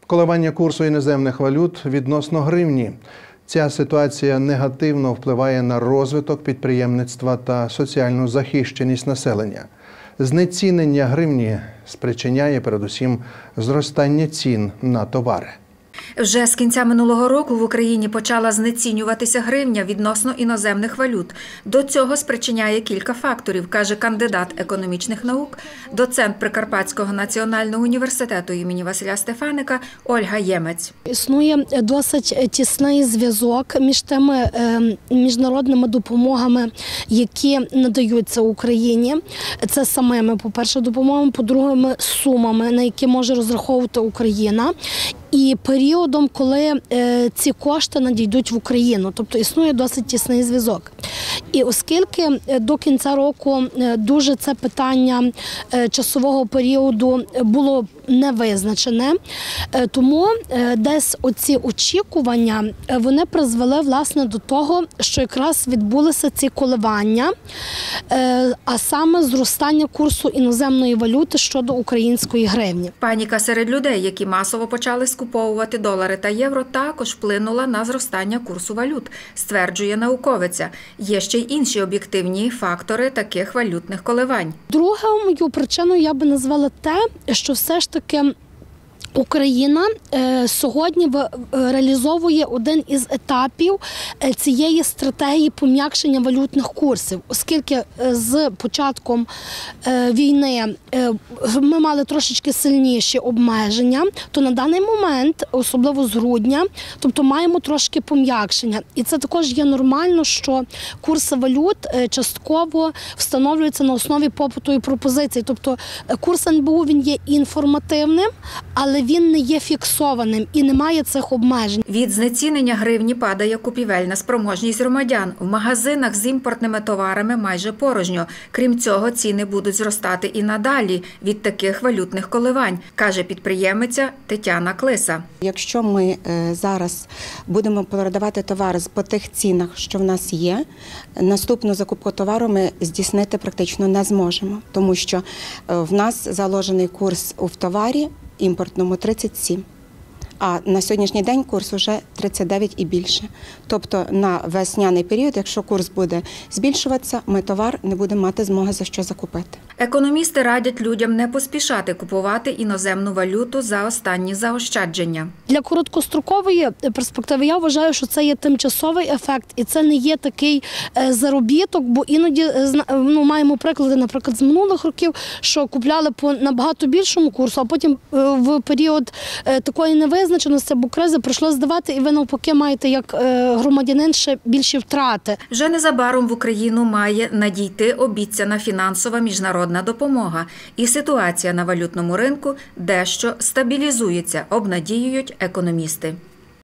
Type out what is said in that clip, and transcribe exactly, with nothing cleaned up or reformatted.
Коливання курсу іноземних валют відносно гривні. Ця ситуація негативно впливає на розвиток підприємництва та соціальну захищеність населення. Знецінення гривні спричиняє передусім зростання цін на товари. Вже з кінця минулого року в Україні почала знецінюватися гривня відносно іноземних валют. До цього спричиняє кілька факторів, каже кандидат економічних наук, доцент Прикарпатського національного університету імені Василя Стефаника Ольга Ємець. Існує досить тісний зв'язок між тими міжнародними допомогами, які надаються Україні. Це самими, по-перше, допомогами, по-друге, сумами, на які може розраховувати Україна, і періодом, коли е, ці кошти надійдуть в Україну. Тобто існує досить тісний зв'язок. І оскільки до кінця року дуже це питання е, часового періоду було не визначене, е, тому е, десь оці очікування, е, вони призвели, власне, до того, що якраз відбулися ці коливання, е, а саме зростання курсу іноземної валюти щодо української гривні. Паніка серед людей, які масово почали скуповувати долари та євро, також вплинула на зростання курсу валют, стверджує науковиця. Є ще й інші об'єктивні фактори таких валютних коливань. Другою причиною я би назвала те, що все ж таки Україна е, сьогодні реалізовує один із етапів цієї стратегії пом'якшення валютних курсів, оскільки з початком е, війни е, ми мали трошечки сильніші обмеження, то на даний момент, особливо з грудня, тобто маємо трошки пом'якшення. І це також є нормально, що курси валют е, частково встановлюються на основі попиту і пропозицій. Тобто курс ен бе у, він є інформативним, але він не є фіксованим і немає цих обмежень. Від знецінення гривні падає купівельна спроможність громадян. В магазинах з імпортними товарами майже порожньо. Крім цього, ціни будуть зростати і надалі від таких валютних коливань, каже підприємиця Тетяна Клиса. Якщо ми зараз будемо продавати товари по тих цінах, що в нас є, наступну закупку товару ми здійснити практично не зможемо, тому що в нас заложений курс в товарі імпортному тридцять сім, а на сьогоднішній день курс вже тридцять дев'ять і більше. Тобто на весняний період, якщо курс буде збільшуватися, ми товар не будемо мати змоги за що закупити. Економісти радять людям не поспішати купувати іноземну валюту за останні заощадження. Для короткострокової перспективи я вважаю, що це є тимчасовий ефект і це не є такий заробіток, бо іноді ну, маємо приклади, наприклад, з минулих років, що купляли по набагато більшому курсу, а потім в період такої невизначеності або кризи прийшлося здавати, і ви навпаки маєте як громадянин ще більші втрати. Вже незабаром в Україну має надійти обіцяна фінансова міжнародна допомога. І ситуація на валютному ринку дещо стабілізується, обнадіюють економісти.